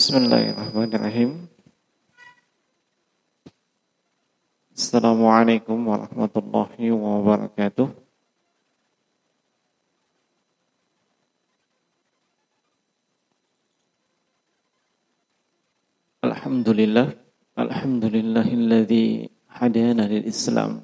Bismillahirrahmanirrahim. Assalamualaikum warahmatullahi wabarakatuh. Alhamdulillahilladzi hadana lil Islam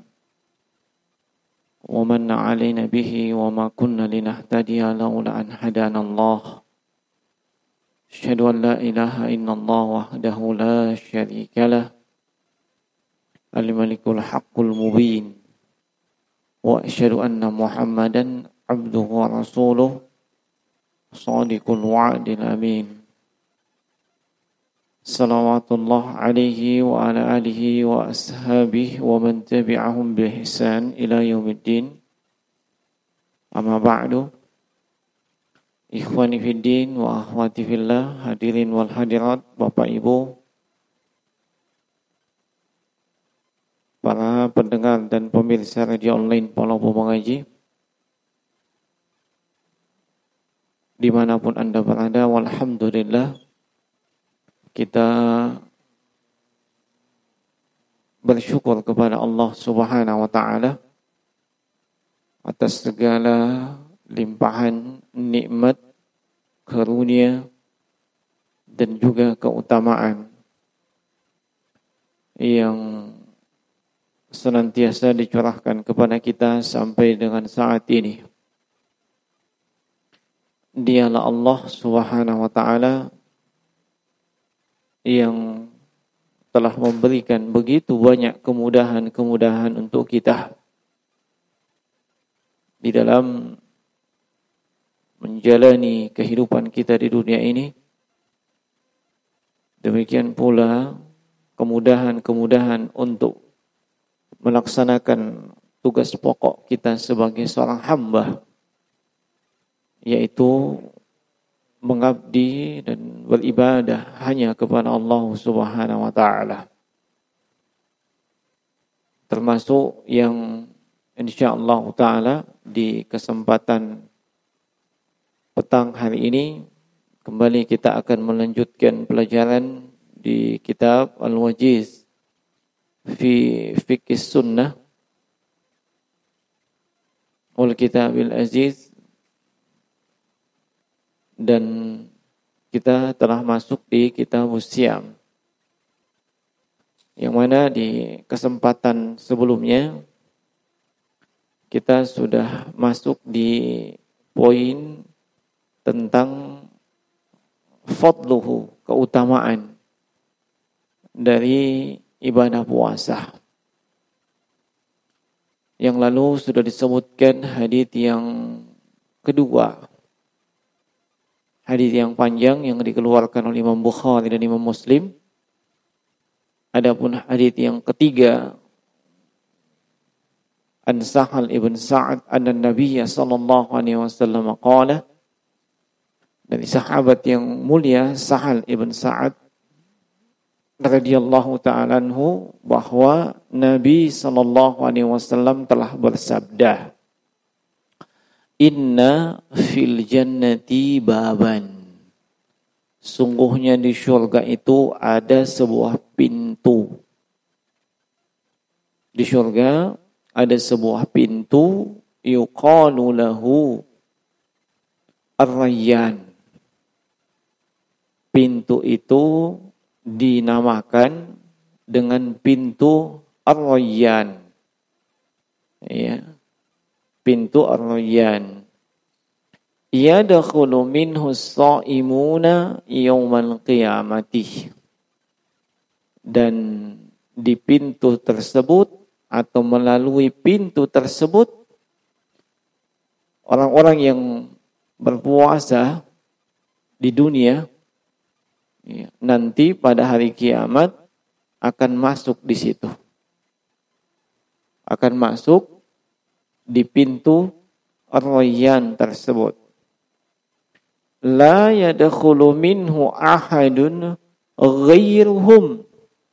wa manna 'alaina bihi wa ma kunna linahtadiya laula an hadana Allah. Asyhadu an la ilaha illallah wahdahu la syarika lah, al-malikul haqqul mubin, wa asyhadu anna Muhammadan abduhu wa rasuluh shadiqul wa'dil amin. Salawatullah alaihi wa ala alihi wa ashabihi wa man tabi'ahum bi ihsan ila yaumiddin. Amma ba'du. Ikhwani fiddin wa akhwati fillah, hadirin wal hadirat, Bapak Ibu, para pendengar dan pemirsa radio online Palopo Mengaji, dimanapun Anda berada, walhamdulillah kita bersyukur kepada Allah Subhanahu wa Ta'ala atas segala limpahan nikmat, karunia dan juga keutamaan yang senantiasa dicurahkan kepada kita sampai dengan saat ini. Dialah Allah Subhanahu wa Ta'ala yang telah memberikan begitu banyak kemudahan-kemudahan untuk kita di dalam menjalani kehidupan kita di dunia ini. Demikian pula kemudahan-kemudahan untuk melaksanakan tugas pokok kita sebagai seorang hamba, yaitu mengabdi dan beribadah hanya kepada Allah Subhanahu wa Ta'ala. Termasuk yang insyaallah Ta'ala di kesempatan petang hari ini kembali kita akan melanjutkan pelajaran di kitab Al-Wajiz fi Fiqh Sunnah wal Kitabil Aziz, dan kita telah masuk di kitab Usyam, yang mana di kesempatan sebelumnya kita sudah masuk di poin tentang fadluhu, keutamaan dari ibadah puasa. Yang lalu sudah disebutkan hadis yang kedua, hadis yang panjang yang dikeluarkan oleh Imam Bukhari dan Imam Muslim. Adapun hadis yang ketiga, an Sahal ibn Sa'ad anna Nabiy sallallahu alaihi wasallam qala, dari sahabat yang mulia Sahal ibn Sa'ad radhiyallahu ta'ala anhu, bahwa Nabi sallallahu alaihi wasallam telah bersabda, inna fil jannati baban, sungguhnya di syurga itu ada sebuah pintu. Di syurga ada sebuah pintu, yuqalu lahu ar-rayyan. Pintu itu dinamakan dengan pintu ar-rayyan. Ya. Pintu ar-rayyan. Yadkhulu minhu as-sha'imuna yaumal qiyamati. Dan di pintu tersebut atau melalui pintu tersebut orang-orang yang berpuasa di dunia nanti pada hari kiamat akan masuk di situ. Akan masuk di pintu ar-rayyan tersebut. La yadkhulu minhu ahadun ghairuhum.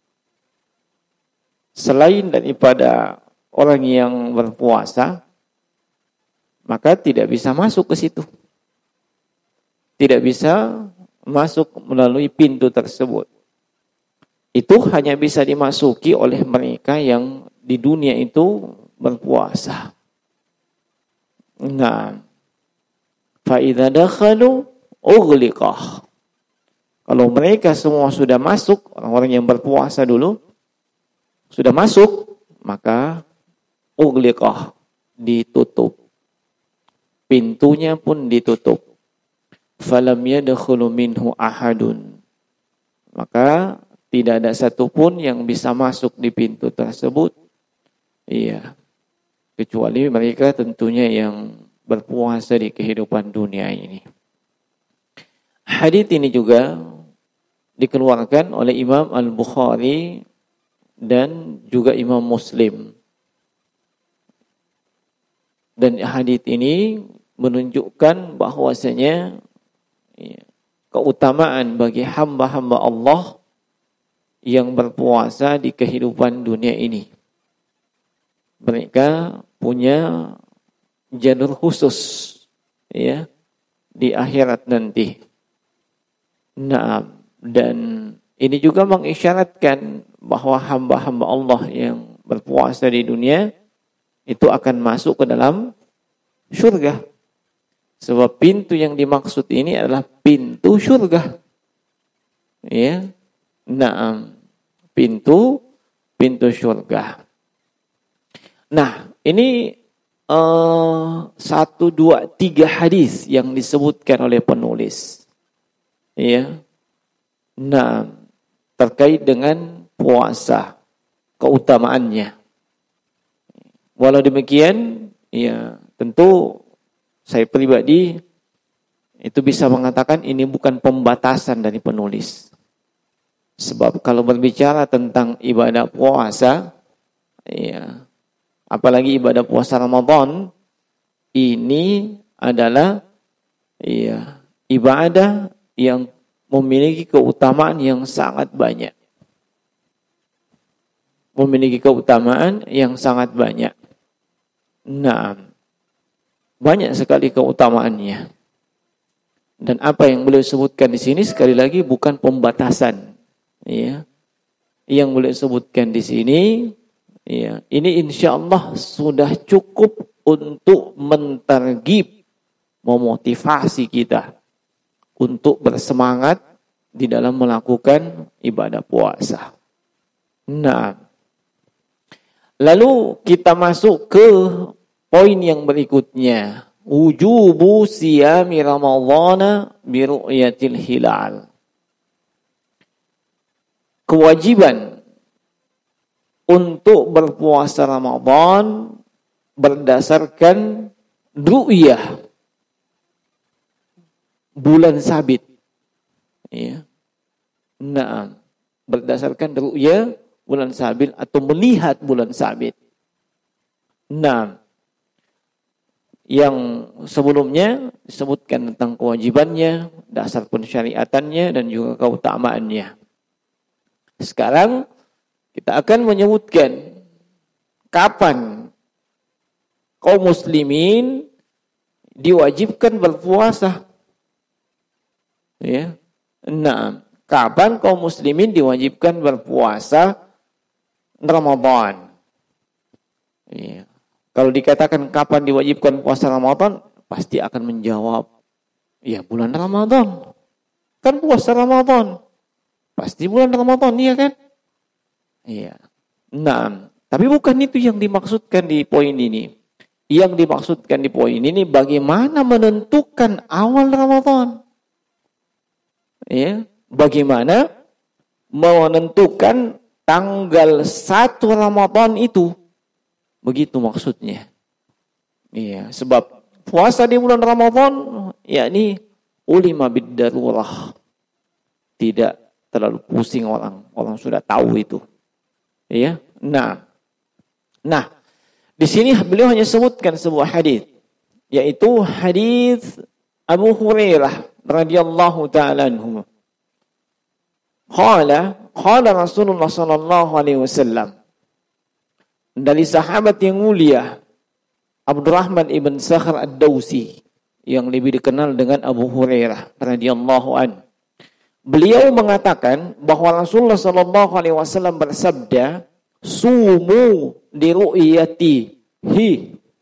Selain daripada orang yang berpuasa, maka tidak bisa masuk ke situ. Tidak bisa masuk melalui pintu tersebut. Itu hanya bisa dimasuki oleh mereka yang di dunia itu berpuasa. Nah, fa idza dakhalu ughliqah. Kalau mereka semua sudah masuk, orang-orang yang berpuasa dulu sudah masuk, maka ughliqah, ditutup. Pintunya pun ditutup. Falam yadkhulu minhu ahadun. Maka tidak ada satupun yang bisa masuk di pintu tersebut. Iya. Kecuali mereka tentunya yang berpuasa di kehidupan dunia ini. Hadits ini juga dikeluarkan oleh Imam Al-Bukhari dan juga Imam Muslim. Dan hadits ini menunjukkan bahwasanya keutamaan bagi hamba-hamba Allah yang berpuasa di kehidupan dunia ini. Mereka punya jalur khusus ya di akhirat nanti. Nah, dan ini juga mengisyaratkan bahwa hamba-hamba Allah yang berpuasa di dunia itu akan masuk ke dalam surga. Sebab pintu yang dimaksud ini adalah pintu surga. Ya. Nah, pintu surga. Nah, ini 1, 2, 3 hadis yang disebutkan oleh penulis. Ya. Nah, terkait dengan puasa, keutamaannya. Walau demikian, ya, tentu saya pribadi itu bisa mengatakan ini bukan pembatasan dari penulis. Sebab kalau berbicara tentang ibadah puasa, ya, apalagi ibadah puasa Ramadan, ini adalah ya, ibadah yang memiliki keutamaan yang sangat banyak. Memiliki keutamaan yang sangat banyak. Nah, banyak sekali keutamaannya. Dan apa yang beliau sebutkan di sini sekali lagi bukan pembatasan. Ya. Yang beliau sebutkan di sini, ya, ini insyaallah sudah cukup untuk mentargib, memotivasi kita untuk bersemangat di dalam melakukan ibadah puasa. Nah, lalu kita masuk ke poin yang berikutnya. Wujubu siyami Ramadhana bi ru'yatil hilal. Kewajiban untuk berpuasa Ramadan berdasarkan ru'yah bulan sabit. Ya. Nah, berdasarkan ru'yah bulan sabit atau melihat bulan sabit. Nah, yang sebelumnya disebutkan tentang kewajibannya, dasar pensyariatannya, dan juga keutamaannya. Sekarang kita akan menyebutkan kapan kaum muslimin diwajibkan berpuasa. Ya. Nah, kapan kaum muslimin diwajibkan berpuasa Ramadan? Ya. Kalau dikatakan kapan diwajibkan puasa Ramadan, pasti akan menjawab, ya bulan Ramadan. Kan puasa Ramadan. Pasti bulan Ramadan, iya kan? Iya. Nah, tapi bukan itu yang dimaksudkan di poin ini. Yang dimaksudkan di poin ini bagaimana menentukan awal Ramadan. Ya, bagaimana menentukan tanggal 1 Ramadan itu. Begitu maksudnya. Iya, sebab puasa di bulan Ramadan yakni ulima bid-darurah. Tidak terlalu pusing orang sudah tahu itu. Iya. Nah, di sini beliau hanya sebutkan sebuah hadis, yaitu hadis Abu Hurairah radhiyallahu taala anhu. Qala Rasulullah sallallahu alaihi wasallam, dari sahabat yang mulia Abdurrahman ibn Sakhr ad-Dawsi yang lebih dikenal dengan Abu Hurairah radhiyallahu an. beliau mengatakan bahwa Rasulullah sallallahu alaihi wasallam bersabda, "Sumu li ru'yatihi."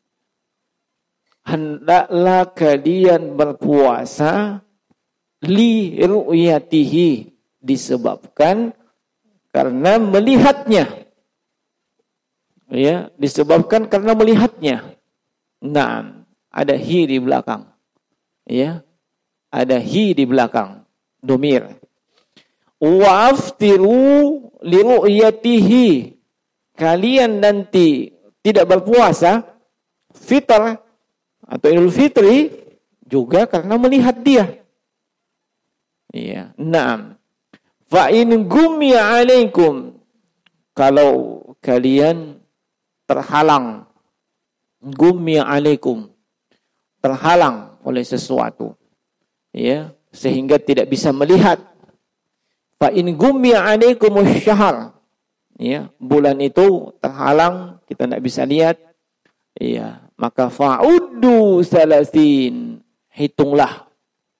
Hendaklah kalian berpuasa li ru'yatihi, disebabkan karena melihatnya. Ya, disebabkan karena melihatnya. Nah, ada hi di belakang. Ya. Ada hi di belakang. Domir. Wa aftiru li ru'yatihi. Kalian nanti tidak berpuasa fitr atau Idul Fitri juga karena melihat dia. Iya. Naam. Fa in gumya alaikum, kalau kalian terhalang, gumya alaikum, terhalang oleh sesuatu, ya, sehingga tidak bisa melihat. Fa in gumya alaikum asy-syahr, ya, bulan itu terhalang, kita tidak bisa lihat, ya, maka fa'uddu salasin, hitunglah,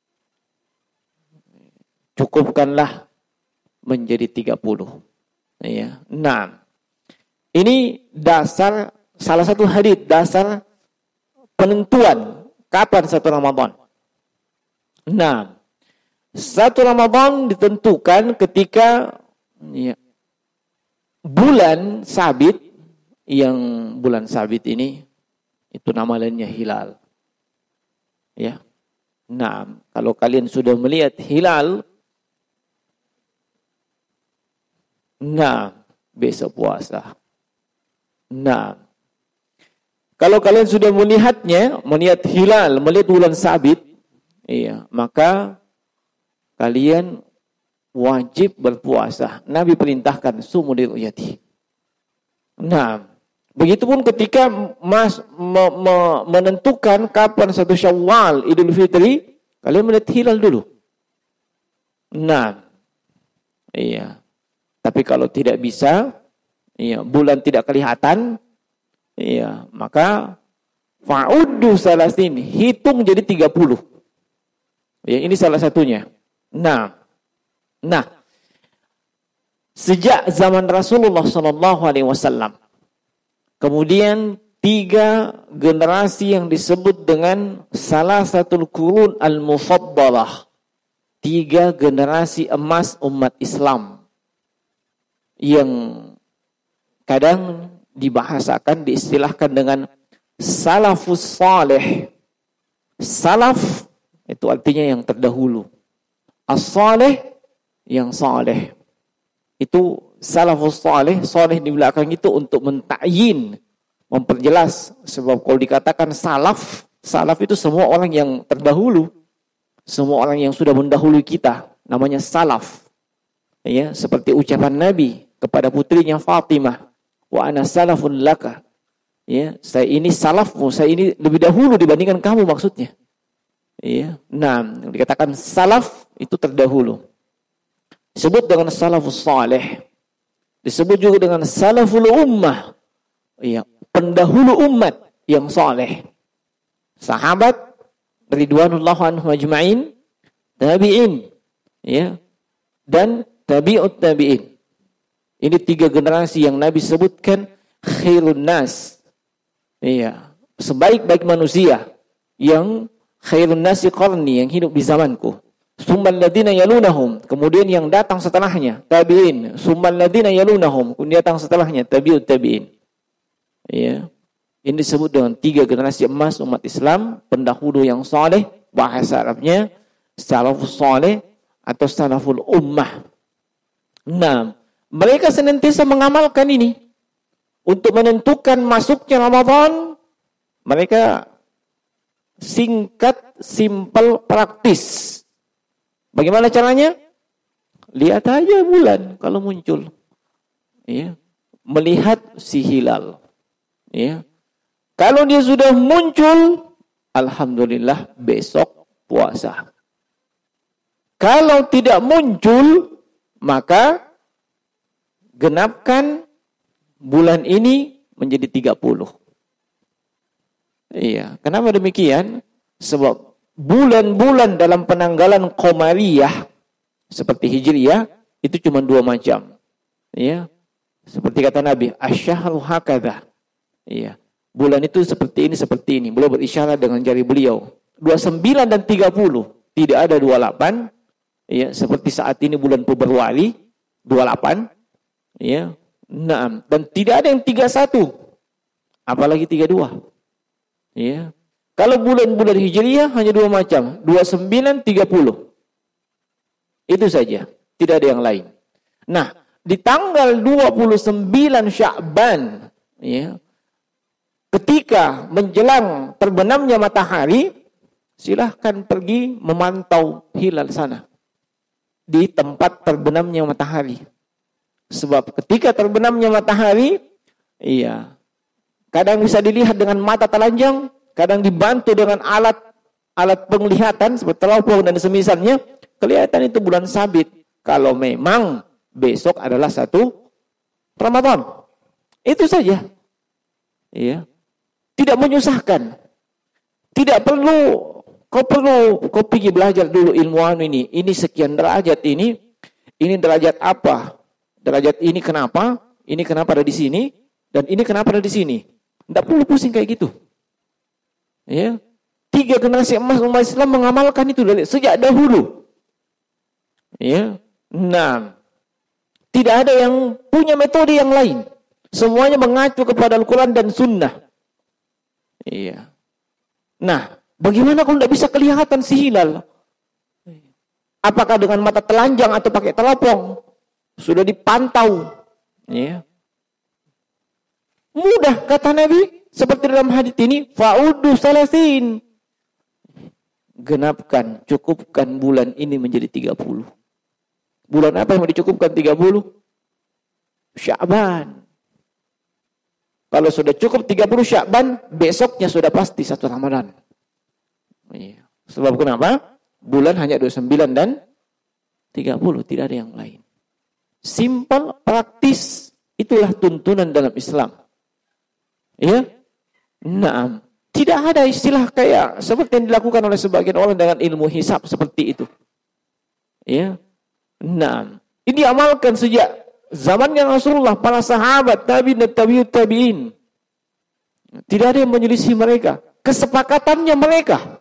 cukupkanlah menjadi 30. Ya. Nah, ini dasar, salah satu hadits dasar penentuan kapan satu Ramadan. Nah, satu Ramadan ditentukan ketika ya, bulan sabit, yang bulan sabit ini itu nama lainnya hilal. Ya. Nah, kalau kalian sudah melihat hilal, nah, besok puasa. Nah, kalau kalian sudah melihatnya, melihat hilal, melihat bulan sabit, iya, maka kalian wajib berpuasa. Nabi perintahkan sumu li ru'yati. Nah, begitupun ketika menentukan kapan satu Syawal, Idul Fitri, kalian melihat hilal dulu. Nah, iya. Tapi kalau tidak bisa, ya, bulan tidak kelihatan, ya, maka fa'uddu salasin, hitung jadi 30. Ya, ini salah satunya. Nah, sejak zaman Rasulullah SAW, kemudian 3 generasi yang disebut dengan salah satu qurun al-mufaddalah, 3 generasi emas umat Islam, yang kadang dibahasakan, diistilahkan dengan salafus salih. Salaf itu artinya yang terdahulu. As-salih yang saleh. Itu salafus salih, salih di belakang itu untuk mentakyin, memperjelas. Sebab kalau dikatakan salaf, salaf itu semua orang yang terdahulu. Semua orang yang sudah mendahului kita, namanya salaf. Ya, seperti ucapan Nabi kepada putrinya Fatimah, wa ana salafun laka. Ya, saya ini salafmu, saya ini lebih dahulu dibandingkan kamu, maksudnya. Ya, nah, dikatakan salaf itu terdahulu. Disebut dengan salafus salih. Disebut juga dengan salaful ummah. Ya, pendahulu umat yang saleh. Sahabat ridwanullah anhum ajma'in, tabi'in, ya, dan tabi'ut tabi'in. Ini 3 generasi yang Nabi sebutkan khairun nas. Iya, sebaik-baik manusia, yang khairun nasi qarni, yang hidup di zamanku. Summal ladzina yalunahum, kemudian yang datang setelahnya, tabi'in. Summal ladzina yalunahum, kemudian datang setelahnya, tabi'ut tabi'in. Iya. Ini disebut dengan 3 generasi emas umat Islam, pendahulu yang saleh, bahasa Arabnya salafus saleh atau salaful ummah. Nah, mereka senantiasa mengamalkan ini. Untuk menentukan masuknya Ramadan, mereka singkat, simpel, praktis. Bagaimana caranya? Lihat aja bulan kalau muncul. Ya. Melihat si hilal. Ya. Kalau dia sudah muncul, alhamdulillah besok puasa. Kalau tidak muncul, maka genapkan bulan ini menjadi 30. Iya, kenapa demikian? Sebab bulan-bulan dalam penanggalan Qamariyah Seperti Hijriyah itu cuma 2 macam. Ya. Seperti kata Nabi, asyahru hakadha. Iya. Bulan itu seperti ini. Beliau berisyarat dengan jari beliau. 29 dan 30. Tidak ada 28. Ya, seperti saat ini bulan Februari 28. Ya. Naam, dan tidak ada yang 31. Apalagi 32. Ya. Kalau bulan-bulan Hijriyah hanya 2 macam, 29, 30. Itu saja, tidak ada yang lain. Nah, di tanggal 29 Sya'ban, ya, ketika menjelang terbenamnya matahari, silahkan pergi memantau hilal sana. Di tempat terbenamnya matahari. Sebab ketika terbenamnya matahari, iya, kadang bisa dilihat dengan mata telanjang, kadang dibantu dengan alat penglihatan seperti teropong dan semisalnya, kelihatan itu bulan sabit. Kalau memang besok adalah 1 Ramadan. Itu saja. Iya. Tidak menyusahkan. Tidak perlu kau pergi belajar dulu ilmu ini. Ini sekian derajat ini derajat apa? Derajat ini kenapa? Ini kenapa ada di sini? Dan ini kenapa ada di sini? Tidak perlu pusing kayak gitu. Ya. 3 generasi emas umat Islam mengamalkan itu dari sejak dahulu. Ya. Nah, tidak ada yang punya metode yang lain. Semuanya mengacu kepada Al-Quran dan Sunnah. Iya. Nah, bagaimana kalau tidak bisa kelihatan si hilal? Apakah dengan mata telanjang atau pakai teropong? Sudah dipantau. Ya. Mudah kata Nabi. Seperti dalam hadits ini. Fa'udu salasin. Genapkan, cukupkan bulan ini menjadi 30. Bulan apa yang mau dicukupkan 30? Sya'ban. Kalau sudah cukup 30 Sya'ban, besoknya sudah pasti 1 Ramadan. Iya. Sebab kenapa? Bulan hanya 29 dan 30, tidak ada yang lain. Simpel, praktis, itulah tuntunan dalam Islam. Ya? Naam. Tidak ada istilah kayak seperti yang dilakukan oleh sebagian orang dengan ilmu hisab seperti itu. Ya? Naam. Ini diamalkan sejak zamannya Rasulullah, para sahabat, tabi'in dan tabi'ut tabi'in. Tidak ada yang menyelisih mereka. Kesepakatannya mereka.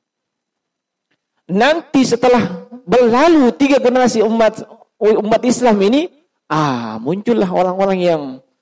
Nanti setelah berlalu 3 generasi umat Islam ini, muncullah orang-orang yang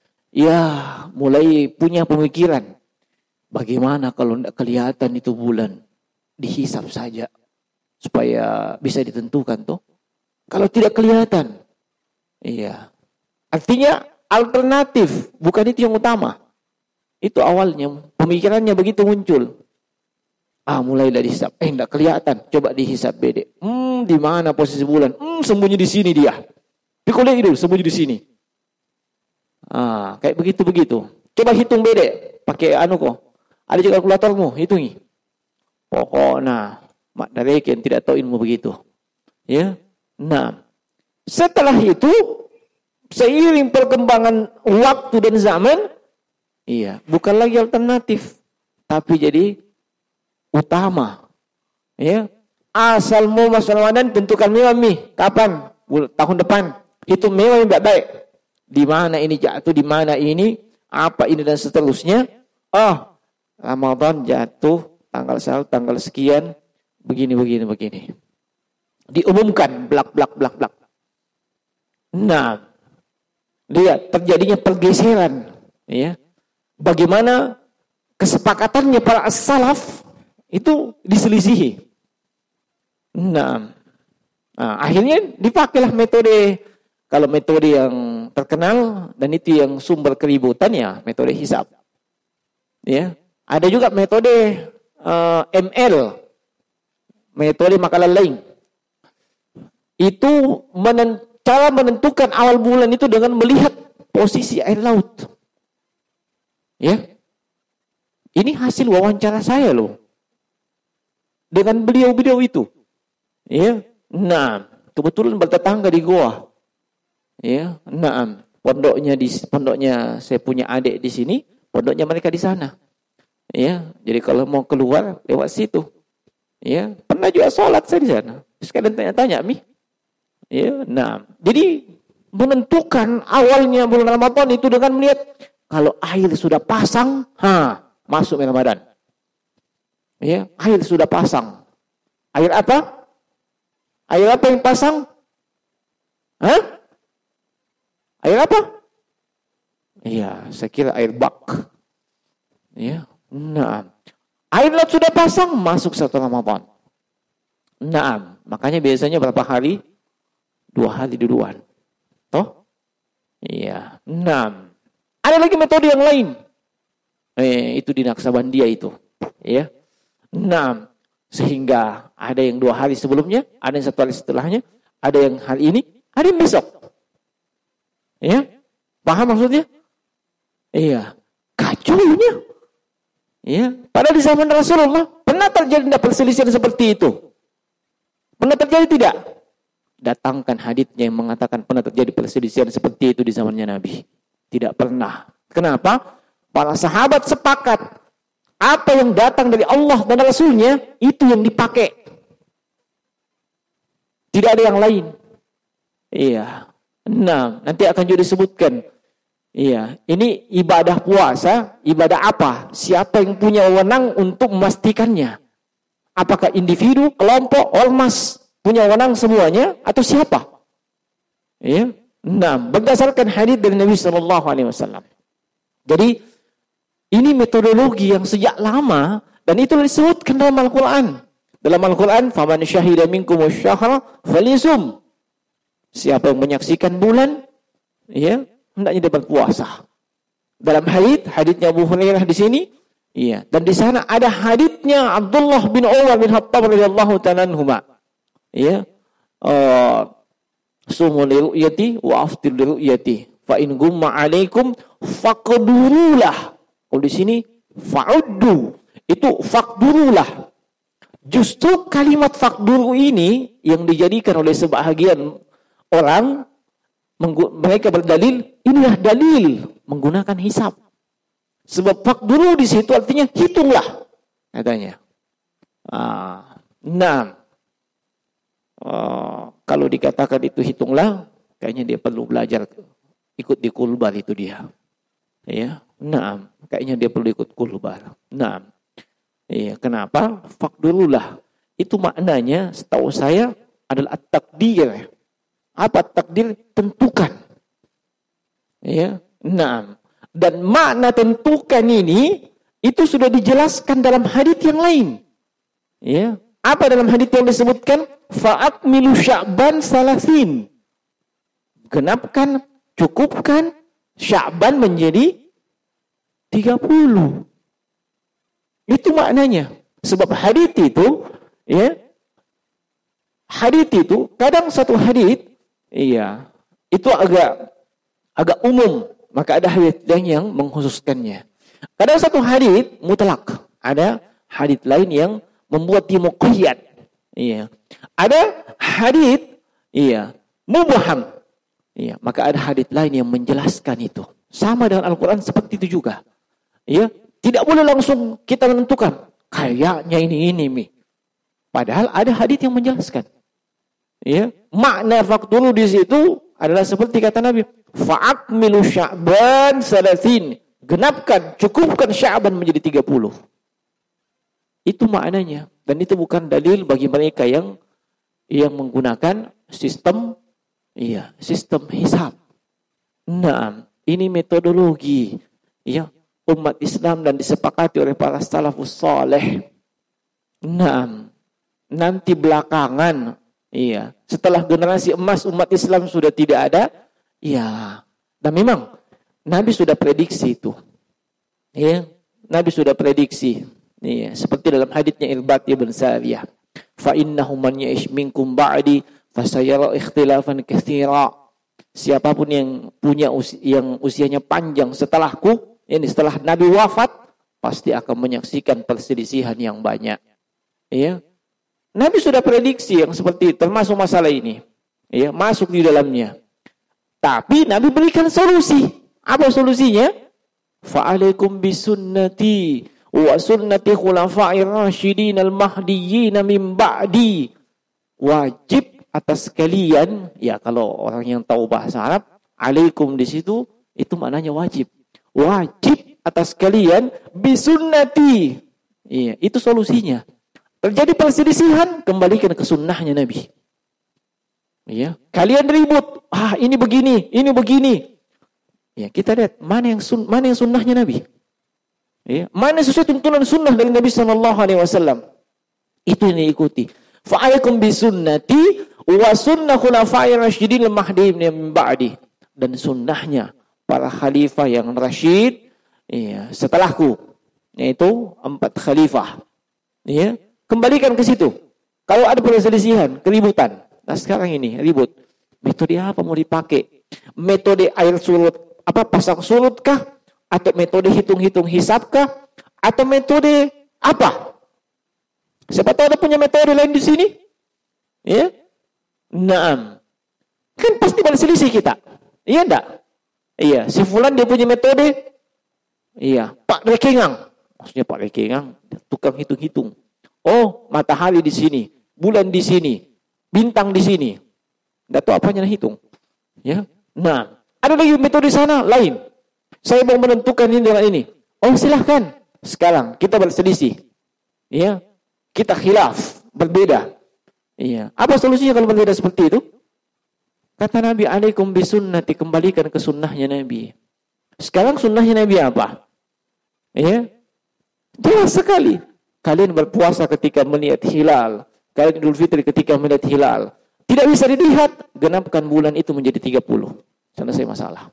mulai punya pemikiran. Bagaimana kalau tidak kelihatan itu bulan? Dihisap saja. Supaya bisa ditentukan toh. Kalau tidak kelihatan. Iya. Artinya alternatif. Bukan itu yang utama. Itu awalnya. Pemikirannya begitu muncul. Mulai dari hisap. Tidak kelihatan. Coba dihisap bedek. Di mana posisi bulan? Sembunyi di sini dia. Pikul dulu, sembunyi di sini. Kayak begitu-begitu. Coba hitung bedek. Pakai kok. Ada juga kalkulatormu, hitungi. Pokoknya, mak darekin tidak tahu ilmu begitu. Ya. Nah, setelah itu, seiring perkembangan waktu dan zaman, bukan lagi alternatif, tapi jadi utama. Ya. Asal mau masuk Ramadan, tentukan memang kapan? Tahun depan. Hitung memang yang baik. Di mana ini jatuh, di mana ini, apa ini dan seterusnya. Ramadan jatuh tanggal sekian, begini. Diumumkan, blak. Nah, lihat terjadinya pergeseran. Ya. Bagaimana kesepakatannya para as-salaf itu diselisihi. Nah, akhirnya dipakailah metode, kalau metode yang terkenal dan itu yang sumber keributan ya metode hisab. Ya. Ada juga metode ML, metode makalah lain. Itu cara menentukan awal bulan itu dengan melihat posisi air laut. Ya, ini hasil wawancara saya loh dengan beliau itu. Ya, nah kebetulan bertetangga di Goa. Ya, nah pondoknya saya punya adik di sini, pondoknya mereka di sana. Ya, jadi kalau mau keluar lewat situ. Ya, pernah juga sholat saya di sana. Sekalian tanya-tanya, Ya, nah, jadi menentukan awalnya bulan Ramadan itu dengan melihat kalau air sudah pasang, masuk Ramadan. Ya, air sudah pasang. Air apa? Air apa yang pasang? Air apa? Iya, saya kira air bak. Ya, nah, air laut sudah pasang, masuk 1 Ramadan. Nah, makanya biasanya berapa hari? 2 hari duluan. Toh? Iya. 6. Ada lagi metode yang lain. Itu di Naksabandia itu. Ya. 6. Sehingga ada yang 2 hari sebelumnya, ada yang 1 hari setelahnya, ada yang hari ini, ada yang besok. Ya. Paham maksudnya? Iya. Kacaunya. Ya. Padahal di zaman Rasulullah pernah terjadi perselisihan seperti itu. Pernah terjadi tidak? Datangkan haditsnya yang mengatakan pernah terjadi perselisihan seperti itu di zamannya Nabi. Tidak pernah. Kenapa? Para sahabat sepakat. Apa yang datang dari Allah dan Rasulnya, itu yang dipakai. Tidak ada yang lain. Iya. Nah, nanti akan juga disebutkan. Iya. Ini ibadah puasa, ibadah apa? Siapa yang punya wewenang untuk memastikannya? Apakah individu, kelompok, ormas? Punya wewenang semuanya atau siapa? Ya. Nah, berdasarkan hadis dari Nabi sallallahu alaihi wasallam. Jadi ini metodologi yang sejak lama dan itu disebutkan dalam Al-Qur'an. Dalam Al-Qur'an, "Faman syahida minkum asy-syahra falyasum." Siapa yang menyaksikan bulan, ya, hendaknya dia berpuasa. Dalam haditsnya Abu Hurairah di sini, iya, dan di sana ada haditsnya Abdullah bin Umar bin Khattab radhiyallahu ta'ala anhuma. Ya, sumu li ru'yati wa aftir li ru'yati fa in gumma 'alaikum faqdurulah. Kalau di sini fa'uddu, itu faqdurulah. Justru kalimat faqduru ini yang dijadikan oleh sebahagian orang, mereka berdalil, inilah dalil menggunakan hisab. Sebab faqduru di situ artinya hitunglah, katanya. Kalau dikatakan itu hitunglah, kayaknya dia perlu belajar ikut di kulbar itu dia. Ya, kayaknya dia perlu ikut kulbar. Iya, kenapa? Fakdurulah. Itu maknanya setahu saya adalah at-takdir. Apa takdir? Tentukan. Ya, dan makna tentukan ini itu sudah dijelaskan dalam hadits yang lain. Ya, apa dalam hadits yang disebutkan? Fa'akmilu Sya'ban salasin. Genapkan, cukupkan Sya'ban menjadi 30. Itu maknanya. Sebab hadits itu, ya, hadits itu kadang satu hadits, iya, itu agak umum, maka ada hadits lain yang mengkhususkannya. Kadang satu hadits mutlak, ada hadits lain yang membuat dia muqayyad. Iya. Ada hadits, iya, mubham. Iya, maka ada hadits lain yang menjelaskan itu. Sama dengan Al-Qur'an seperti itu juga. Iya, tidak boleh langsung kita menentukan kayaknya ini mi. Padahal ada hadits yang menjelaskan. Iya, makna faqduru di situ adalah seperti kata Nabi, fa'akmilu Sya'ban salasin. Genapkan, cukupkan Sya'ban menjadi 30. Itu maknanya. Dan itu bukan dalil bagi mereka yang menggunakan sistem hisab. Ini metodologi umat Islam dan disepakati oleh para salafus saleh. Nanti belakangan, setelah generasi emas umat Islam sudah tidak ada, dan memang Nabi sudah prediksi itu. Nabi sudah prediksi. Seperti dalam haditsnya Irbad bin Sariyah, fa innahu man ya'ish minkum ba'di fasayara ikhtilafan katsira. Siapapun yang punya yang usianya panjang setelahku, setelah Nabi wafat, pasti akan menyaksikan perselisihan yang banyak. Nabi sudah prediksi yang seperti itu, termasuk masalah ini. Masuk di dalamnya. Tapi Nabi berikan solusi. Apa solusinya? Fa'alaikum bisunnati wa sunnati khulafa'ir rasyidin al-mahdiyyin min ba'di. Wajib atas kalian, ya kalau orang yang tahu bahasa Arab, alaikum di situ itu maknanya wajib. Wajib atas kalian bisunnati. Iya, itu solusinya. Terjadi perselisihan, kembalikan ke sunnahnya Nabi. Iya, kalian ribut, ini begini, ini begini. Ya, kita lihat mana yang sunnahnya Nabi. Ya, mana sesuai tuntunan sunnah dari Nabi sallallahu alaihi wasallam. Itu yang diikuti. Fa'alaikum bisunnati wa sunnah khulafa'ir rasyidin al-mahdiyyin min ba'di. Dan sunnahnya para khalifah yang rasyid, ya, setelahku, yaitu 4 khalifah. Ya, kembalikan ke situ. Kalau ada perselisihan, keributan. Nah, sekarang ini ribut. Metode apa mau dipakai? Metode air surut, pasang surut kah? Atau metode hitung-hitung hisab kah? Atau metode apa? Siapa tahu ada punya metode lain di sini? Ya? Naam. Kan pasti berselisih kita. Iya enggak? Iya, si fulan dia punya metode. Iya, Pak Rekengang. Maksudnya Pak Rekengang tukang hitung-hitung. Oh, matahari di sini, bulan di sini, bintang di sini. Enggak tahu apanya hitung. Ya. Nah, ada lagi metode sana lain. Saya mau menentukan ini dengan ini. Oh, silahkan. Sekarang kita berselisih. Ya. Kita khilaf, berbeda. Iya. Apa solusinya kalau berbeda seperti itu? Kata Nabi, alaikum bisunnati, kembalikan ke sunnahnya Nabi. Sekarang sunnahnya Nabi apa? Iya. Jelas sekali. Kalian berpuasa ketika melihat hilal. Kalian Idul Fitri ketika melihat hilal. Tidak bisa dilihat, genapkan bulan itu menjadi 30. Selesai masalah.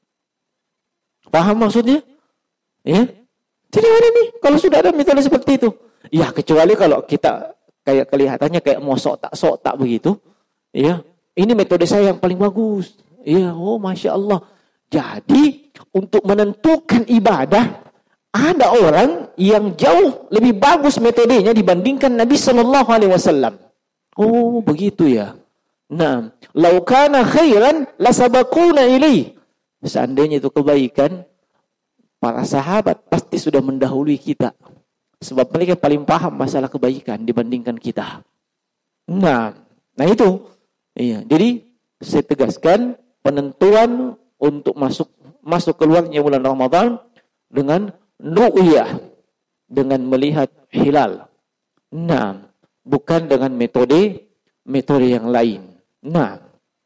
Paham maksudnya? Ya. Tidak ada nih, kalau sudah ada metode seperti itu. Ya, kecuali kalau kita kayak kelihatannya kayak mau sok tak begitu. Ya, ini metode saya yang paling bagus. Ya, oh Masya Allah. Jadi, untuk menentukan ibadah, ada orang yang jauh lebih bagus metodenya dibandingkan Nabi Sallallahu Alaihi Wasallam. Oh, begitu ya. Nah, lau kana khairan lasabaquna ilaih. Seandainya itu kebaikan, para sahabat pasti sudah mendahului kita. Sebab mereka paling paham masalah kebaikan dibandingkan kita. Nah itu. Iya. Jadi saya tegaskan penentuan untuk masuk keluarnya bulan Ramadan dengan ru'yah, dengan melihat hilal. Nah, bukan dengan metode yang lain. Nah,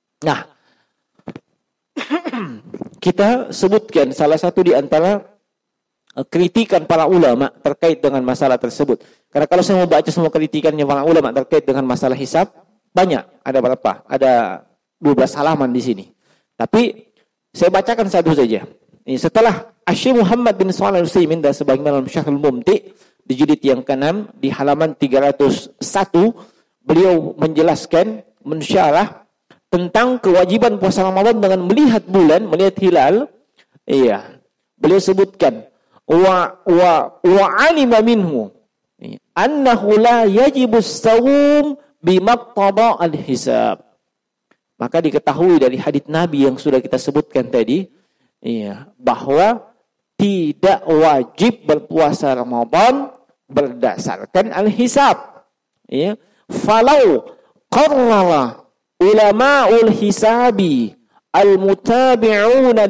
kita sebutkan salah satu di antara kritikan para ulama terkait dengan masalah tersebut. Karena kalau saya mau baca semua kritikannya para ulama terkait dengan masalah hisab, banyak. Ada berapa? Ada 12 halaman di sini. Tapi saya bacakan satu saja. Ini setelah Syekh Muhammad bin Shalih Al-Utsaimin dan sebagaimana dalam Syarhul Mumti di jilid yang ke-6 di halaman 301, beliau menjelaskan, mensyarah tentang kewajiban puasa Ramadan dengan melihat bulan, melihat hilal. Iya. Beliau sebutkan wa alima minhu annahu la yajibu as-sawm bimaqtada al-hisab. Maka diketahui dari hadits Nabi yang sudah kita sebutkan tadi, bahwa tidak wajib berpuasa Ramadan berdasarkan al-hisab. Falau qarrara ulama'ul hisabi al-muttabi'una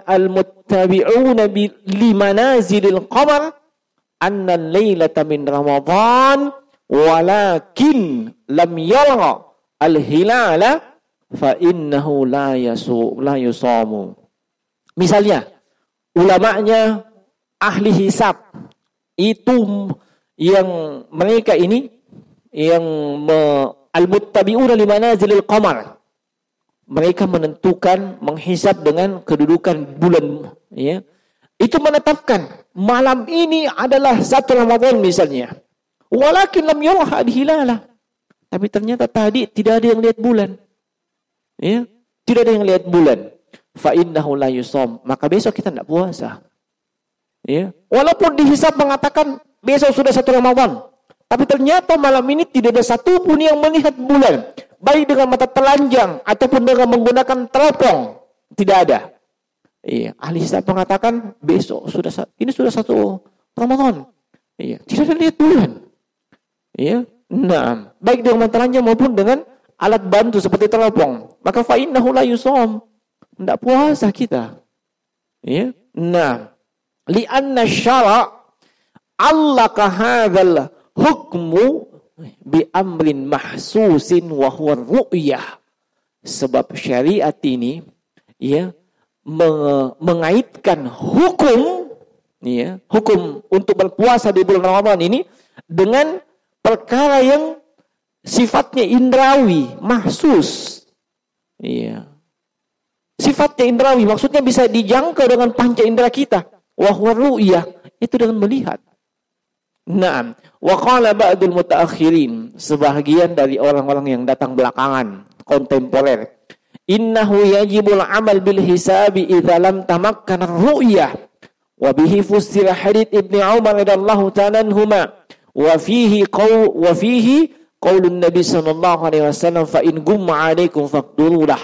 limanazilil qamar anna al-lailata min Ramadan walakin lam yara al-hilala fa innahu la yusamu. Misalnya ulamanya ahli hisab itu yang mereka ini yang al-muttabi'una limanazilil qamar, mereka menentukan, menghisab dengan kedudukan bulan, itu menetapkan malam ini adalah 1 Ramadan misalnya. Walakin lam yara al-hilala. Tapi ternyata tadi tidak ada yang lihat bulan. Tidak ada yang lihat bulan. Fa innahu la yusam. Maka besok kita tidak puasa. Walaupun dihisab mengatakan besok sudah 1 Ramadan. Tapi ternyata malam ini tidak ada satu pun yang melihat bulan. Baik dengan mata telanjang ataupun dengan menggunakan teropong, tidak ada. Ahli hisab mengatakan besok ini sudah 1 Ramadan. Tidak ada lihat bulan. Nah, baik dengan mata telanjang maupun dengan alat bantu seperti teropong, maka fa innahu la yusam. Tidak puasa kita. Ya. Nah, li'anna syara' allaka hadzal hukmu bi amrin mahsusin wa huwa ru'yah. Sebab syariat ini ya mengaitkan hukum ya, hukum untuk berpuasa di bulan Ramadan ini dengan perkara yang sifatnya indrawi, mahsus. Iya. Sifatnya indrawi, maksudnya bisa dijangkau dengan panca indera kita. Wa huwa ru'yah, itu dengan melihat. Naam, wa qala ba'dul mutaakhirin, sebahagian dari orang-orang yang datang belakangan, kontemporer. Innahu yajibul amal bil hisabi idza lam tamakkana ru'yah. Wa bihi fusira hadits Ibnu Umar radhiyallahu ta'ala anhuma wa fihi qaulun Nabi sallallahu alaihi wasallam fa in gumma 'alaikum faqdurulah.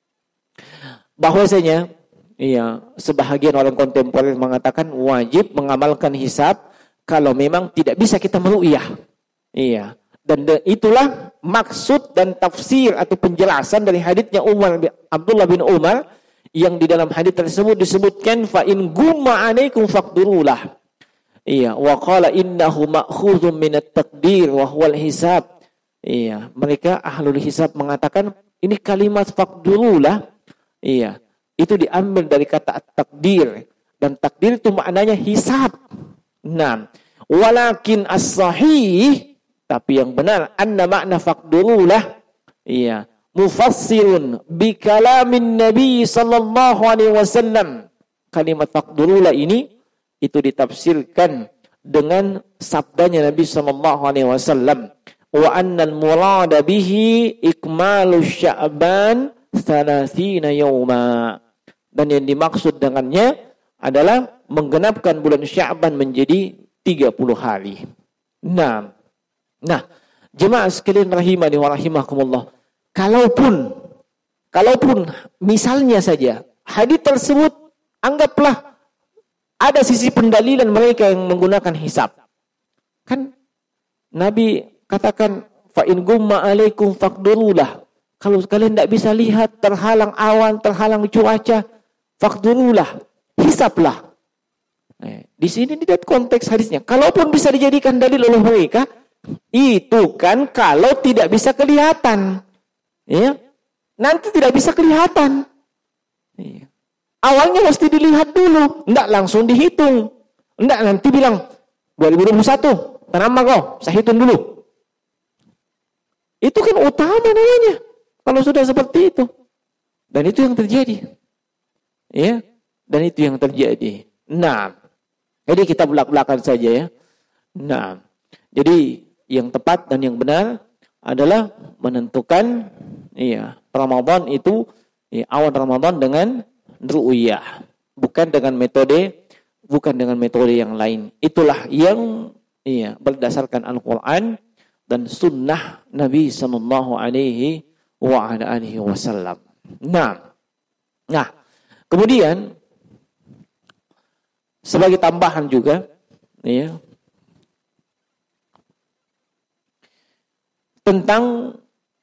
Bahwasanya iya, sebahagian orang kontemporer mengatakan wajib mengamalkan hisab kalau memang tidak bisa kita meru'yah. Iya. Dan itulah maksud dan tafsir atau penjelasan dari haditsnya Abdullah bin Umar yang di dalam hadits tersebut disebutkan fa in gumma 'alaikum faqdurulah. Iya, wa qala innahu ma'khuzun minat taqdir wa huwal hisab. Iya, mereka ahlul hisab mengatakan ini kalimat faqdurulah. Iya, itu diambil dari kata takdir, dan takdir itu maknanya hisab. Nah, walakin as-sahih, tapi yang benar anna makna faqdurulah iya mufassirun bi kalamin Nabi sallallahu alaihi wasallam. Kalimat faqdurulah ini itu ditafsirkan dengan sabdanya Nabi sallallahu alaihi wasallam, wa annal murada bihi ikmalu sya'ban 30 yauma. Dan yang dimaksud dengannya adalah menggenapkan bulan Sya'ban menjadi 30 hari. Nah, jemaah sekalian rahimani wa rahimakumullah. Kalaupun misalnya saja hadits tersebut anggaplah ada sisi pendalilan mereka yang menggunakan hisab. Kan Nabi katakan fa in gumma 'alaikum faqdurulah. Kalau kalian tidak bisa lihat, terhalang awan, terhalang cuaca, faqdurulah, hisablah. Di sini tidak konteks hadisnya. Kalaupun bisa dijadikan dalil oleh mereka, itu kan kalau tidak bisa kelihatan. Ya, nanti tidak bisa kelihatan. Ya. Awalnya mesti dilihat dulu, tidak langsung dihitung. Tidak nanti bilang 2021, kenapa kau? Saya hitung dulu. Itu kan utama namanya. Kalau sudah seperti itu. Dan itu yang terjadi. Ya, dan itu yang terjadi. Nah, jadi kita belak-belakan saja ya. Nah, jadi yang tepat dan yang benar adalah menentukan iya, Ramadan itu ya, awal Ramadan dengan ru'yah, bukan dengan metode yang lain. Itulah yang iya, berdasarkan Al-Qur'an dan sunnah Nabi sallallahu alaihi wasallam. Nah, kemudian sebagai tambahan juga, ya, tentang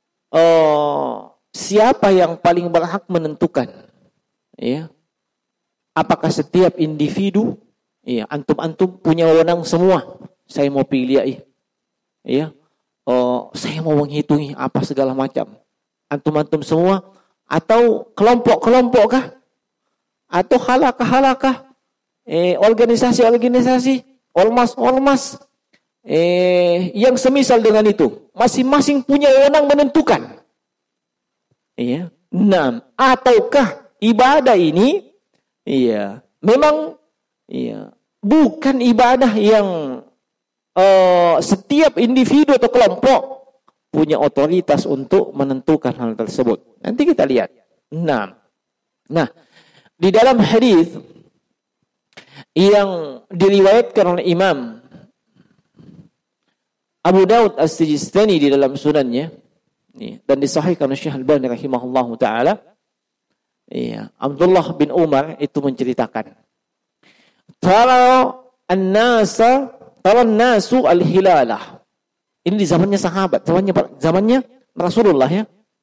siapa yang paling berhak menentukan, ya, apakah setiap individu, ya, antum punya wewenang semua, saya mau pilih, ya, saya mau menghitungi apa segala macam. Antum semua atau kelompok-kelompok kah? Atau halakah? Organisasi, ormas, yang semisal dengan itu. Masing-masing punya wewenang menentukan. Iya. Nah, ataukah ibadah ini memang bukan ibadah yang setiap individu atau kelompok punya otoritas untuk menentukan hal tersebut. Nanti kita lihat. Nah, di dalam hadis yang diriwayatkan oleh Imam Abu Daud As-Sijistani di dalam sunannya dan disahihkan oleh Syekh Al-Albani rahimahullahu taala, Abdullah bin Umar itu menceritakan, tara nasu al-hilalah. Ini di zamannya sahabat, zamannya Rasulullah ya.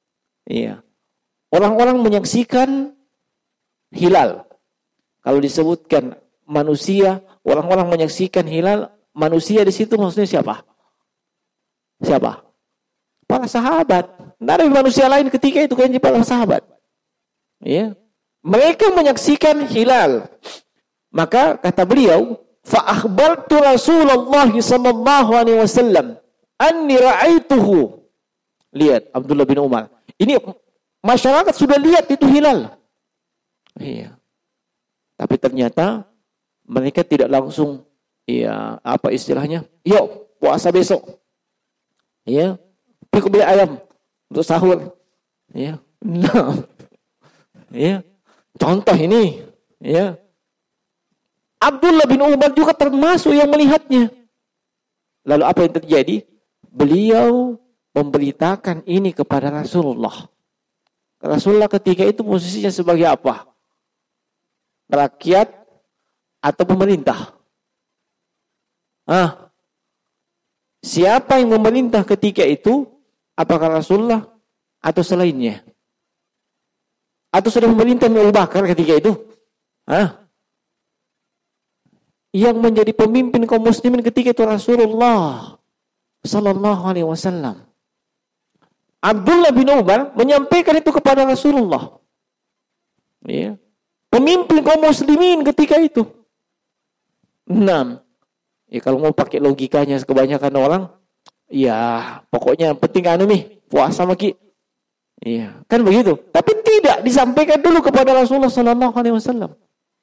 Iya. Orang-orang menyaksikan hilal. Kalau disebutkan manusia, orang-orang menyaksikan hilal, manusia di situ maksudnya siapa? Siapa? Para sahabat. Tidak ada manusia lain ketika itu kecuali para sahabat. Ya. Mereka menyaksikan hilal. Maka kata beliau, fa akhbartu Rasulullah sallallahu alaihi wasallam anni ra'aituhu. Lihat Abdullah bin Umar. Ini masyarakat sudah lihat itu hilal. Iya. Tapi ternyata mereka tidak langsung, ya apa istilahnya? Yuk puasa besok. Ya, pergi beli ayam untuk sahur. Ya, nah, ya. Contoh ini, ya. Abdullah bin Umar juga termasuk yang melihatnya. Lalu apa yang terjadi? Beliau memberitakan ini kepada Rasulullah. Rasulullah ketika itu posisinya sebagai apa? Rakyat atau pemerintah? Siapa yang memerintah ketika itu? Apakah Rasulullah atau selainnya? Atau sudah memerintah Abu Bakar ketika itu? Yang menjadi pemimpin kaum muslimin ketika itu Rasulullah sallallahu alaihi wasallam. Abdullah bin Umar menyampaikan itu kepada Rasulullah. Ya. Pemimpin kaum muslimin ketika itu. 6. Ya kalau mau pakai logikanya kebanyakan orang, ya pokoknya penting puasa maki. Iya, kan begitu. Tapi tidak disampaikan dulu kepada Rasulullah sallallahu alaihi wasallam.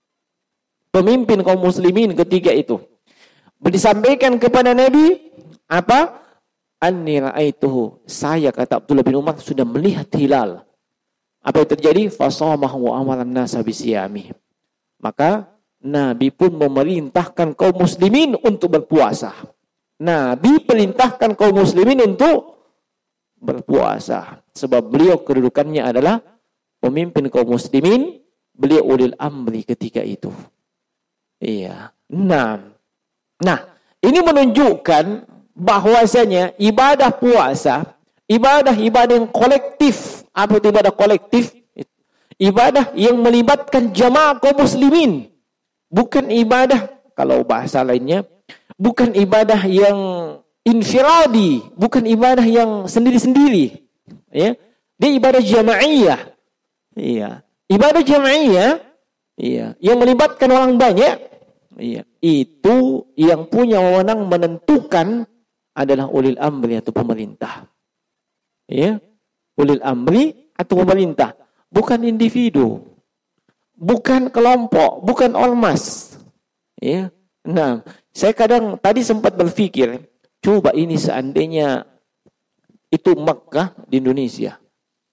Pemimpin kaum muslimin ketika itu. Disampaikan kepada Nabi apa? Anni ra'aituhu. Saya kata Abdullah bin Umar sudah melihat hilal. Apa yang terjadi? Fasamahu wa amaran nasa bisiyami. Maka Nabi pun memerintahkan kaum muslimin untuk berpuasa. Nabi perintahkan kaum muslimin untuk berpuasa. Sebab beliau kedudukannya adalah pemimpin kaum muslimin. Beliau ulil amri ketika itu. Iya. Nah, ini menunjukkan bahwasanya ibadah puasa, ibadah yang kolektif. Apa itu ibadah kolektif? Ibadah yang melibatkan jamaah kaum muslimin. Bukan ibadah, kalau bahasa lainnya, bukan ibadah yang infiradi, bukan ibadah yang sendiri-sendiri. Ya. Dia ibadah jamaiyah. Iya. Ibadah jamaiyah, iya, yang melibatkan orang banyak. Iya. Itu yang punya wewenang menentukan adalah ulil amri atau pemerintah. Ya. Ulil amri atau pemerintah, bukan individu. Bukan kelompok, bukan ormas. Ya. Nah, saya kadang tadi sempat berpikir, coba ini seandainya itu Makkah di Indonesia.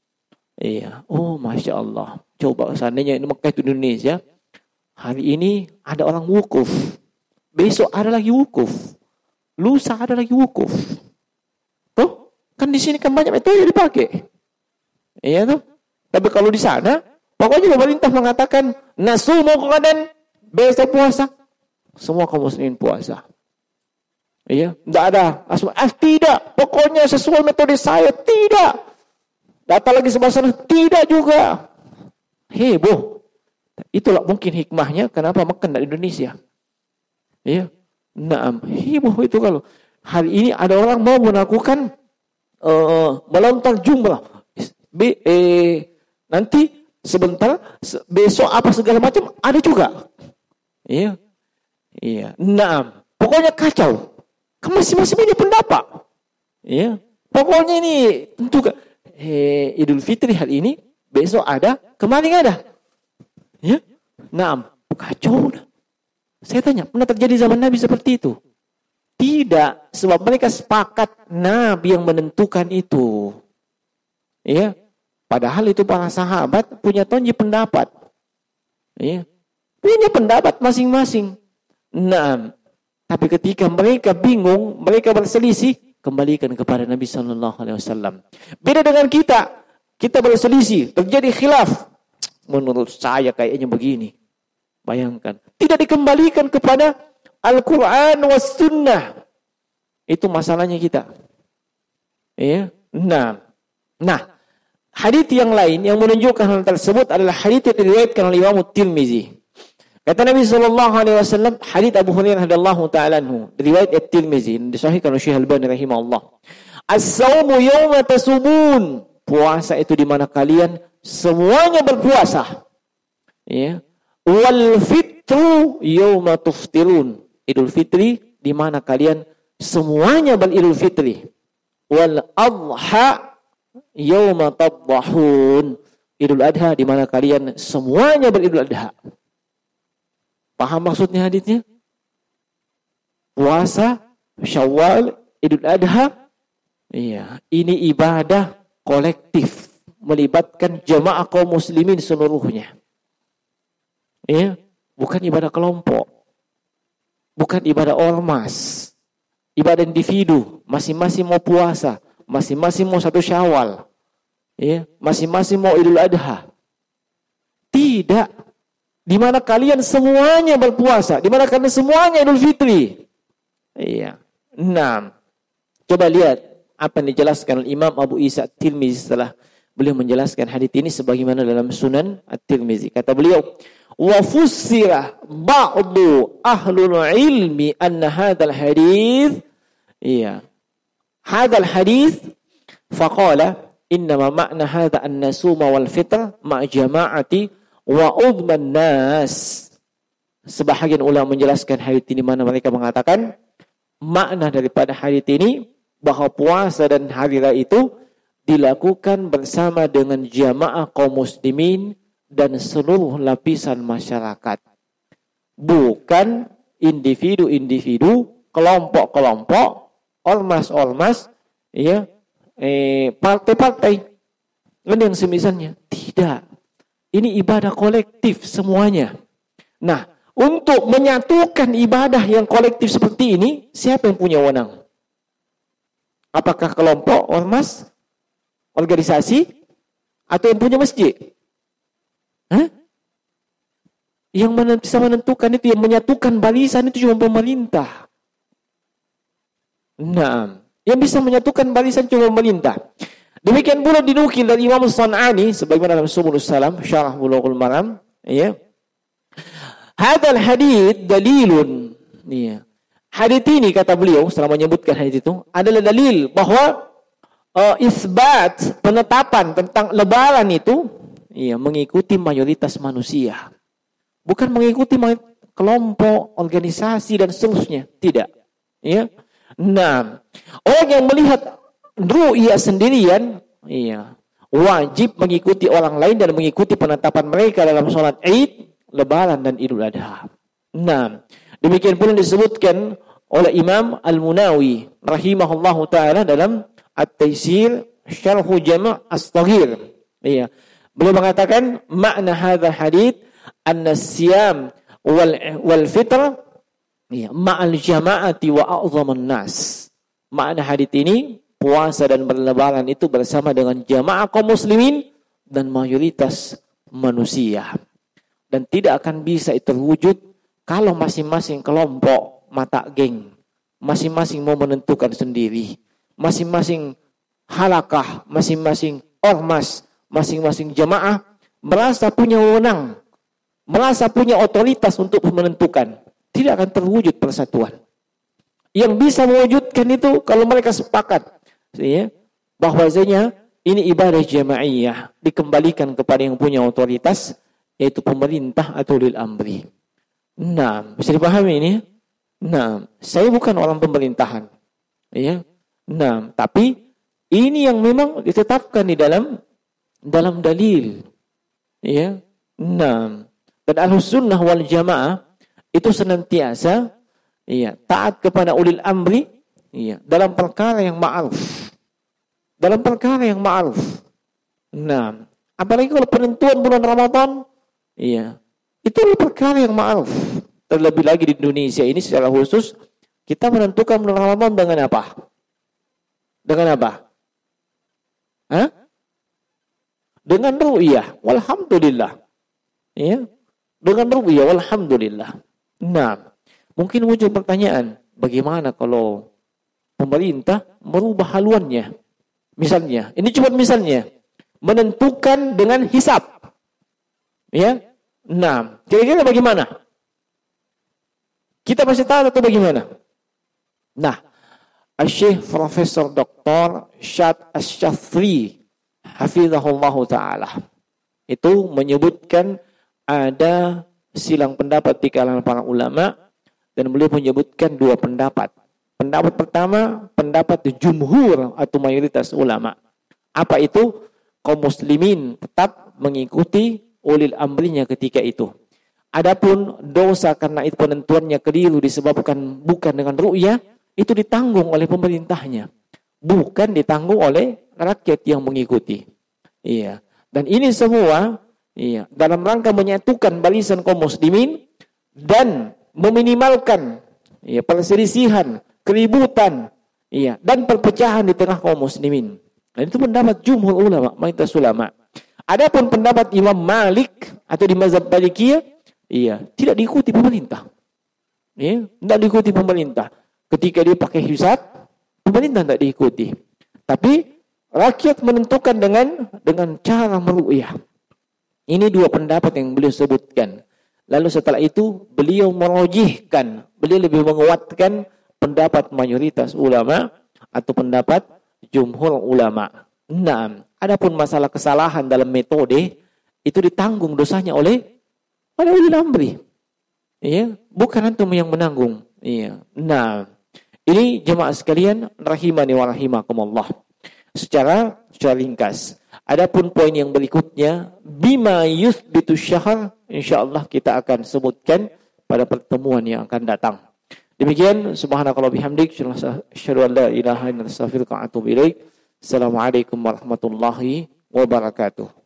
Iya, oh Masya Allah. Coba seandainya ini Makkah itu Indonesia, hari ini ada orang wukuf, besok ada lagi wukuf, lusa ada lagi wukuf. Tuh, kan di sini kan banyak metode dipakai. Iya tuh. Tapi kalau di sana, pokoknya pemerintah mengatakan nasumu qadan, besok puasa. Semua kaum muslimin puasa. Iya, tidak ada. Tidak, pokoknya sesuai metode saya, tidak. Data lagi sebelah sana, tidak juga. Heboh. Itulah mungkin hikmahnya kenapa makan di Indonesia. Iya. Naam, heboh itu kalau hari ini ada orang mau melakukan melontar jumlah. Nanti sebentar, besok apa segala macam ada juga. Iya. Iya. Naam. Pokoknya kacau. Masing-masing punya pendapat. Iya. Pokoknya ini tentu Idul Fitri hari ini, besok ada, kemarin ada. Ya. Naam. Kacau. Saya tanya, pernah terjadi zaman Nabi seperti itu? Tidak, sebab mereka sepakat Nabi yang menentukan itu. Ya. Padahal itu para sahabat punya tonji pendapat. Ya. Punya pendapat masing-masing. Nah, tapi ketika mereka bingung, mereka berselisih, kembalikan kepada Nabi sallallahu alaihi wasallam. Beda dengan kita berselisih, terjadi khilaf. Menurut saya kayaknya begini. Bayangkan, tidak dikembalikan kepada Al-Qur'an was sunnah. Itu masalahnya kita. Ya. Nah, hadits yang lain yang menunjukkan hal tersebut adalah hadits yang diriwayatkan oleh Imam Tirmizi. Kata Nabi sallallahu alaihi wasallam, hadits Abu Hurairah radhiyallahu taala anhu, riwayat At-Tirmizi, disahihkan oleh Syekh Al-Albani rahimahullah. As-saumu yawma tasubun. Puasa itu di mana kalian semuanya berpuasa. Ya. Wal fitru yawma tuftirun. Idul Fitri di mana kalian semuanya beridul fitri. Wal adha yawma tadhahun. Idul Adha di mana kalian semuanya beridul adha. Paham maksudnya hadisnya? Puasa, Syawal, Idul Adha. Iya, ini ibadah kolektif melibatkan jamaah kaum muslimin seluruhnya. Ya, bukan ibadah kelompok. Bukan ibadah ormas. Ibadah individu, masing-masing mau puasa, masing-masing mau satu Syawal. Ya, masing-masing mau Idul Adha. Tidak. Di mana kalian semuanya berpuasa, di mana kalian semuanya Idul Fitri. Iya. 6. Coba lihat apa yang dijelaskan oleh Imam Abu Isa At-Tirmizi setelah beliau menjelaskan hadits ini sebagaimana dalam Sunan At-Tirmizi. Kata beliau, wa fussira ba'du ahlul ilmi anna hadzal hadits, iya, hadzal hadits faqala innama ma'na hadza an-nasuma wal fitr ma' jama'ati wa udman nas. Sebahagian ulama menjelaskan hadits ini mana mereka mengatakan makna daripada hadits ini bahwa puasa dan hari raya itu dilakukan bersama dengan jamaah kaum muslimin dan seluruh lapisan masyarakat. Bukan individu-individu, kelompok-kelompok, ormas-ormas, ya, partai-partai. Dan yang semisalnya. Tidak. Ini ibadah kolektif semuanya. Nah, untuk menyatukan ibadah yang kolektif seperti ini, siapa yang punya wewenang? Apakah kelompok, ormas, organisasi, atau yang punya masjid? Hah? Yang bisa menentukan itu, yang menyatukan barisan itu cuma pemerintah. Nah, yang bisa menyatukan barisan cuma pemerintah. Demikian pula dinukil dari Imam San'ani sebagaimana dalam Subulus Salam, Syarah Bulughul Maram, ya. Hadzal hadits dalilun. Ya. Hadits ini kata beliau setelah menyebutkan hadits itu adalah dalil bahwa isbat penetapan tentang lebaran itu ya mengikuti mayoritas manusia. Bukan mengikuti kelompok, organisasi dan seterusnya, tidak. Ya. Nah, orang yang melihat ru'yah sendirian, iya, wajib mengikuti orang lain dan mengikuti penetapan mereka dalam sholat Id, Lebaran dan Idul Adha. Nah, demikian pula disebutkan oleh Imam Al-Munawi rahimahullahu taala dalam At-Taisir Syarhu Jama' As-Saghir. Iya. Beliau mengatakan makna hadzal hadits anna siyam wal fitr iya ma'al jama'ati wa a'zaman nas. Makna hadits ini puasa dan berlebaran itu bersama dengan jamaah kaum muslimin dan mayoritas manusia. Dan tidak akan bisa itu terwujud kalau masing-masing kelompok mata geng, masing-masing mau menentukan sendiri, masing-masing halakah, masing-masing ormas, masing-masing jamaah merasa punya wewenang, merasa punya otoritas untuk menentukan. Tidak akan terwujud persatuan. Yang bisa mewujudkan itu kalau mereka sepakat, ya, bahwasanya ini ibadah jamaiyah dikembalikan kepada yang punya otoritas, yaitu pemerintah atau ulil amri. Nah, bisa dipahami ini? Nah, saya bukan orang pemerintahan. Ya. Nah, tapi ini yang memang ditetapkan di dalam dalil. Ya. Nah, dan Ahlussunnah wal Jamaah itu senantiasa ya, taat kepada ulil amri ya, dalam perkara yang ma'ruf. Dalam perkara yang ma'ruf. Nah, apalagi kalau penentuan bulan Ramadan, iya, itu perkara yang ma'ruf. Terlebih lagi di Indonesia ini secara khusus kita menentukan bulan Ramadan dengan apa? Dengan apa? Hah? Dengan ru'yah. Walhamdulillah. Ya. Dengan ru'yah. Walhamdulillah. Nah, mungkin muncul pertanyaan, bagaimana kalau pemerintah merubah haluannya? Misalnya, ini cuma misalnya, menentukan dengan hisab. Ya. Nah, kira-kira bagaimana? Kita masih tahu atau bagaimana? Nah, Syekh Profesor Dr. Syad Asy-Syafri hafizahullah taala itu menyebutkan ada silang pendapat di kalangan para ulama, dan beliau menyebutkan dua pendapat. Pendapat pertama, pendapat jumhur atau mayoritas ulama. Apa itu? Kaum muslimin tetap mengikuti ulil amrinya ketika itu. Adapun dosa karena itu penentuannya keliru disebabkan bukan dengan ru'yah, itu ditanggung oleh pemerintahnya, bukan ditanggung oleh rakyat yang mengikuti. Iya. Dan ini semua dalam rangka menyatukan barisan kaum muslimin dan meminimalkan perselisihan, keributan, dan perpecahan di tengah kaum muslimin. Dan itu pendapat jumhur ulama, mayoritas ulama. Adapun pendapat Imam Malik atau di mazhab Malikiyah, tidak diikuti pemerintah. Tidak diikuti pemerintah. Ketika dia pakai hisab, pemerintah tidak diikuti. Tapi rakyat menentukan dengan cara meru'yah. Ini dua pendapat yang beliau sebutkan. Lalu setelah itu beliau merojihkan, beliau lebih menguatkan pendapat mayoritas ulama atau pendapat jumhur ulama. Nah, adapun masalah kesalahan dalam metode itu ditanggung dosanya oleh ulil amri. Bukan antum yang menanggung. Nah, ini jemaah sekalian rahimani wa rahimakumullah. Secara ringkas. Adapun poin yang berikutnya, bima yuthbitu syahr, insyaallah kita akan sebutkan pada pertemuan yang akan datang. Demikian, subhanakallah bihamdik, asyhadu an la ilaha illa anta astaghfiruka wa atubu ilaik. Assalamualaikum warahmatullahi wabarakatuh.